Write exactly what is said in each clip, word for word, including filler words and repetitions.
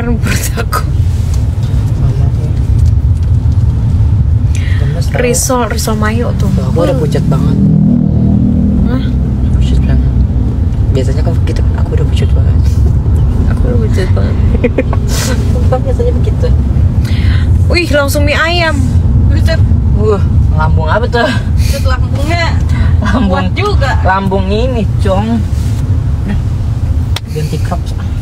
karena perut aku. Risol, risol mayo tuh. Aku udah pucat banget. Hah? Pucat banget. Biasanya kalau begitu aku udah pucat banget. Aku udah pucat banget. Bukan biasanya begitu. Wih, langsung mie ayam. Buset, Wah, lambung apa tuh? buset lambungnya. Lambung Kuat juga. Lambung ini, Cong. Nah, ganti crop.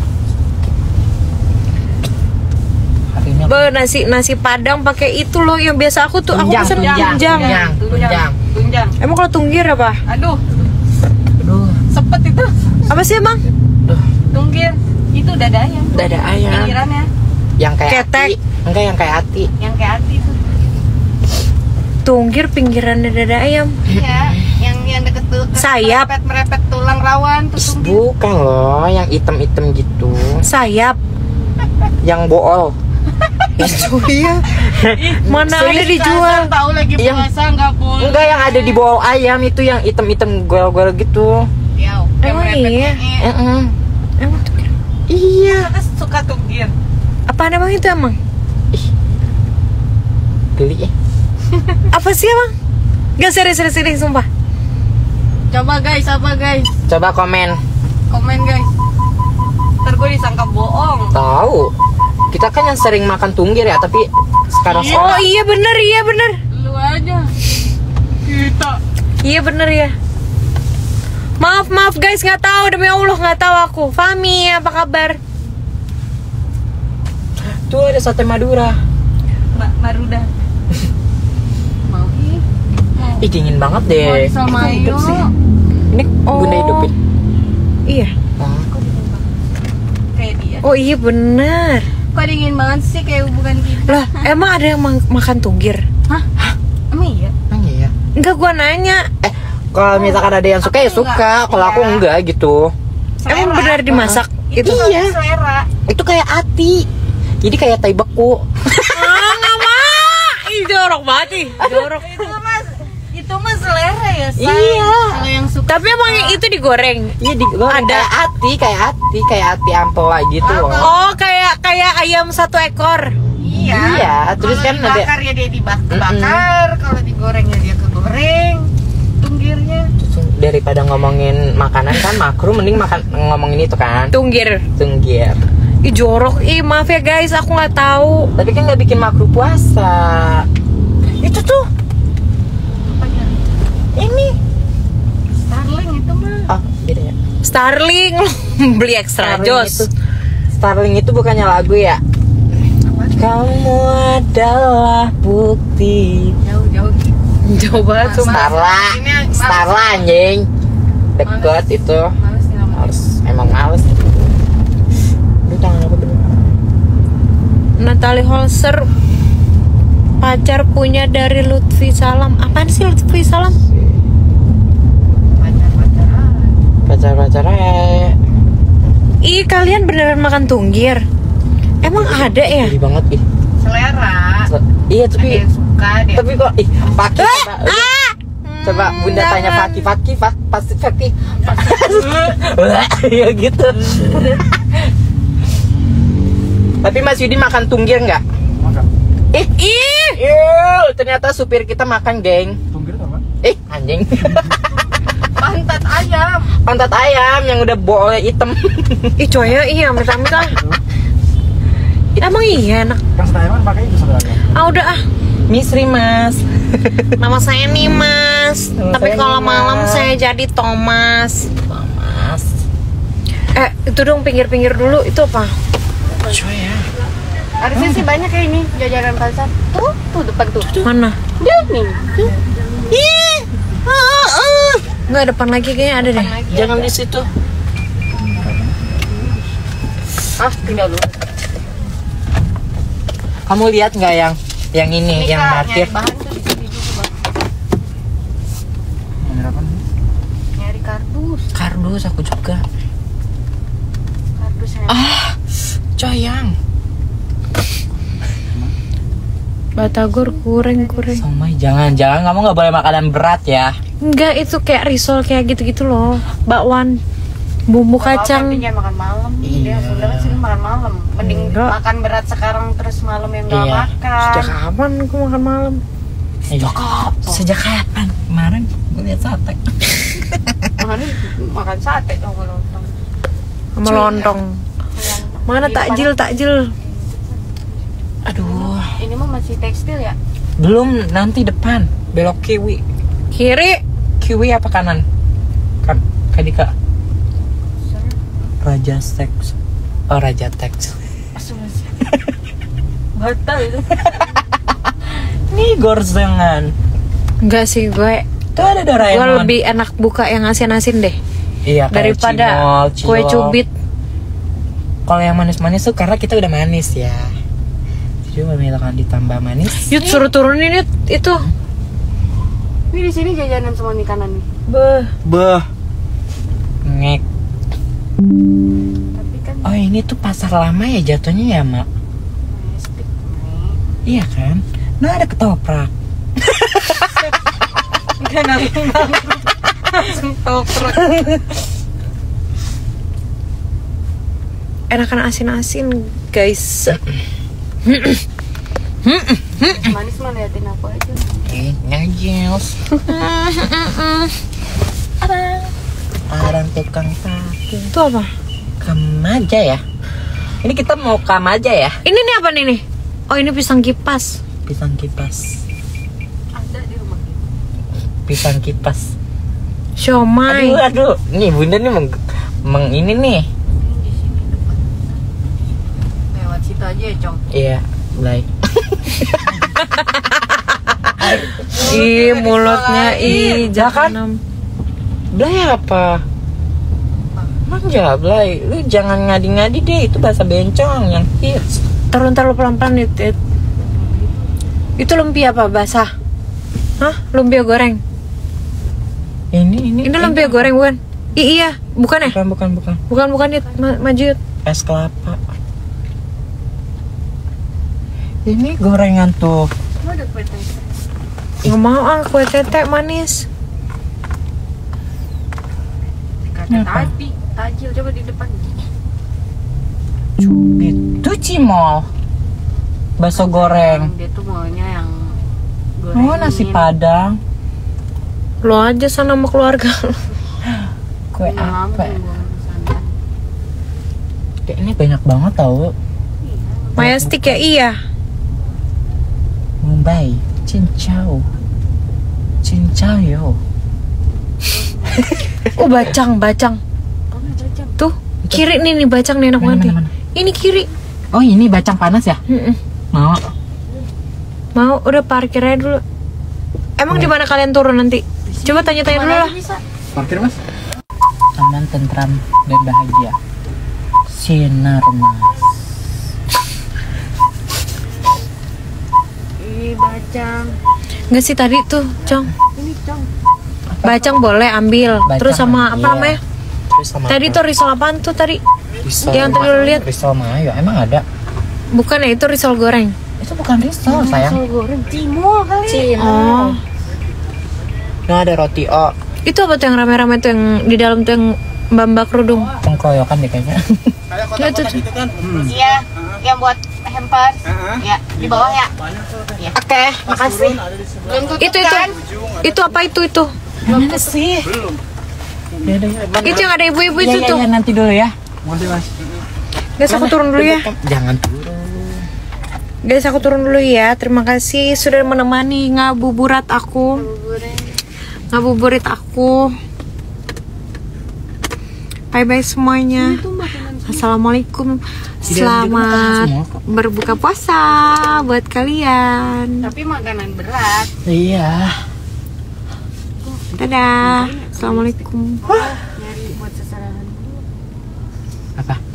Hari ini Be, nasi nasi padang pakai itu loh yang biasa aku tuh aku Tunjang, pesen tunjang, tunjang. tunjang. Tunjang. Tunjang. Emang kalau tunggir apa? Aduh, Aduh, sepet itu. Apa sih emang? aduh, Tunggir. Itu dada ayam. dada ayam. Pinggirannya. Yang kayak Ketek. hati. Enggak, yang kayak hati. Yang kayak hati itu. Tunggir pinggirannya dada ayam. Iya, yang yang deket tuh Sayap. merepet merepet tulang rawan tuh Ih, tunggir. bukan loh, yang item-item gitu. Sayap. Yang bool. Itu iya. Mana ada Serius, dijual? Kasar, tahu lagi Yang- puasa nggak boleh. Enggak, yang ada di bool ayam itu yang item-item goel-goel gitu. Ya, yang Emang merepet iya? nge-nge. Heeh. Emang tunggir. Iya. Kita suka tunggir. Apaan emang itu emang? Geli ya. Apa sih emang? Gak serius serius serius sumpah. Coba guys, apa guys? Coba komen. Komen guys. Ntar gue disangka bohong. Tahu. Kita kan yang sering makan tunggir ya, tapi sekarang Iya. Oh iya bener iya bener. Lu aja. Kita. Iya bener ya. Maaf maaf guys nggak tahu demi Allah nggak tahu aku. Fami apa kabar? tuh ada sate Madura. Mbak Maruda. Mau ih. Mau. Ih, dingin banget deh. Mau risol Eh, kok mayo. hidup sih? Ini Oh. bunda hidupin. Iya. Oh. Kok dingin banget? Kayak dia. Oh iya bener. Kok dingin banget sih kayak hubungan kita? Lah emang ada yang ma- makan tunggir? Hah? Emang iya? Emang iya. Enggak gua nanya. Eh, kalau misalkan ada yang suka Aku ya suka, enggak. kalau aku Iya. enggak gitu. Emang Selera. benar dimasak Itu gitu? Iya. selera. Itu kayak ati. Jadi kayak tai beku. Ah nggak mau. Ih jorok banget nih. Jorok. Itu mas, itu mas selera ya say. Iya. Kalau yang suka. Tapi emang yang itu digoreng. Iya, di Ada. kayak ati, kayak ati, kayak ati ampela gitu loh. Oh kayak kayak ayam satu ekor. Iya. Iya, terus Kalau kan ada- dibakar ya dia dibakar, kalau digoreng ya dia kegoreng. Tunggirnya. Terus daripada ngomongin makanan kan makruh, mending makan ngomongin itu kan. Tunggir. Tunggir. Ih jorok. Ih maaf ya guys aku nggak tahu. Tapi kan nggak bikin makruh puasa. Itu tuh. Apanya? Ini. Starling itu mah. Oh, beda ya. Starling beli ekstra Starling jos. itu. Starling itu bukannya lagu ya? Kamu adalah bukti. Jauh-jauh gitu. Jauh banget Mas- sumpah. Starla, Ini yang males. Starla anjing. Deket itu. Males nih namanya. Harus emang males. Lu tangan aku dulu. Natalie Holzer pacar punya dari Lutfi Salam. Apaan sih Lutfi Salam? Pacar-pacaran. Pacar-pacarnya. Ih kalian beneran makan tunggir? Emang ada ya? Geli banget ih. Selera. Iya Ada tapi yang suka deh. tapi kok ih Paki Eh, coba, ah! coba Hmm, bunda tanya jangan. Paki Paki Pak pasti Paki ya gitu. Tapi Mas Yudi makan tunggir nggak? Makan. Ih, Ih, Ih, ternyata supir kita makan geng. Tunggir itu apa? Eh, anjing. Pantat ayam. Pantat ayam yang udah boleh hitam. ih coya, iya amit-amit lah. Emang iya enak. Kan Senayan pakai itu saudara. Ah udah ah. Misri Mas. Nama saya Nimas. Nama Tapi saya kalau Nimas. malam saya jadi Thomas. Mas. Eh itu dong pinggir-pinggir dulu itu apa? Coy ya. Harusnya sih banyak kayak ini jajanan pasar. Tuh, tuh depan tuh. Mana? Dia nih. Tuh. Ih, ah, ah. Nggak depan lagi kayaknya ada deh. Lagi Jangan ada. di situ. Ah, tinggal dulu. Kamu lihat nggak yang yang ini, Ini yang Kak, markir? nyari bahan tuh di sini juga, Bang. Ini apa nih? Nyari kardus. Kardus aku juga. Kardus yang Ah, coyang. Batagor kureng-kureng. Somai, jangan, jangan. Kamu nggak boleh makanan berat ya. Enggak itu kayak risol kayak gitu-gitu loh. Bakwan. Bumbu Kalau kacang. camping jangan makan malam. Dia Iya. Sunda kan sering makan malam. Mending Enggak. makan berat sekarang terus malam yang nggak Iya. makan. Sejak kapan aku makan malam? Iya. Sejak kapan? Kemarin gue lihat sate. Makanya makan sate dong kalau lontong. Sama lontong. Mana takjil takjil? Aduh. Ini mah masih tekstil ya? Belum, nanti depan. Belok kiwi. Kiri. Kiwi apa kanan? Kan, Kadika. Raja Teks. Oh, Raja Teks. Batal itu. Nih gorsengan. Enggak sih gue. Tuh ada Doraemon. Gue lebih enak buka yang asin-asin deh Iya, kayak daripada cimol, kue cilok. cubit. Kalau yang manis-manis tuh karena kita udah manis ya. Jadi memilihkan ditambah manis. Yuk suruh turunin Yud itu. Ini di sini jajanan semua nih kanan nih. Beh. Beh. Ngek. Tapi kan Oh, ini tuh pasar lama ya jatuhnya ya, Mak? domestik nih. Iya kan? Nah, ada ketoprak. Enggak nanggung banget. Langsung toprak. Enakan asin-asin guys. Manis mah liatin aku aja. Eh, ngajels. Orang tukang pakai. Itu apa? Kamaja ya? Ini kita mau Kamaja ya? Ini nih apa nih nih? Oh ini pisang kipas. Pisang kipas. Ada di rumah kita. Pisang kipas. Siomay. Aduh, aduh. Nih, Bunda nih meng, meng ini nih. Ini di sini depan. Lewat situ aja ya, Cong. Iya, Blay. Ih mulutnya ih jahanam. Blay apa? Manja, Blay. Lu jangan ngadi-ngadi deh, itu bahasa bencong yang hits. Turun terlalu pelan-pelan itu. Itu lumpia apa basah? Hah? Lumpia goreng. Ini ini. Ini lumpia goreng bukan? I iya, bukan ya? Bukan, bukan, bukan. Bukan bukan Yud. Ma- maju Yud. Es kelapa. Ini gorengan tuh. Lu ada kue tete. Nggak mau ah kue tete manis. Kata Apa? tadi, tajil coba di depan. Cubit. Tuh cimol. Bakso goreng. Dia tuh maunya yang goreng. Oh, nasi padang. Lo aja sana sama keluarga. Kue apa? Apa? Dek, ini banyak banget tau. Maya stick ya iya. Mumbai, cincau, cincau yo. Oh bacang bacang. Tuh kiri nih nih bacang nih enak Mana, banget. mana, nih. Ini kiri. Oh, ini bacang panas ya? Mm-mm. Mau? Mau udah parkir aja dulu. Emang di mana kalian turun nanti? Coba tanya-tanya dulu lah. Parkir mas. Aman, tentram, dan bahagia. Sinar mas. Ini bacang. Nggak sih tadi tuh, Cong. Ini Cong. Bacang boleh ambil. Bacang, Terus sama apa iya. namanya? Terus sama Tadi apa? tuh risol apaan tuh tadi? Risol. yang tadi lu lihat. Risol mayo, emang ada? Bukan ya itu risol goreng. Itu bukan risol sayang. Risol goreng. Cimol kali. Oh. Nah, ada roti oh. Itu apa tuh yang rame-rame tuh yang di dalam tuh yang mbak-mbak kerudung? Pengkoyokan deh kayaknya. Ya itu. Iya, yang buat hampers. Ya, di bawah ya. Ya. Oke, makasih. Belum tutup Itu itu. kan? Itu apa itu itu? Mana sih? Belum. Ya, ya, ya. Itu yang ada ibu-ibu Ya, itu ya, tuh. ya, nanti dulu ya. Guys aku turun dulu ya. Jangan turun. Guys aku turun dulu ya. Terima kasih sudah menemani ngabuburit aku. Ngabuburit aku. Bye bye semuanya. Assalamualaikum. Selamat berbuka puasa buat kalian. Tapi makanan berat. Iya. Dadah. Assalamualaikum. Nyari buat sasaran. Apa?